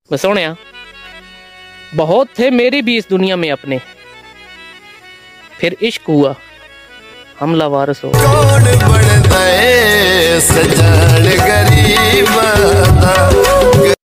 मैं सोनिया बहुत थे मेरी भी इस दुनिया में अपने, फिर इश्क हुआ हम लावारिस हो। कौन बनता है सजान गरी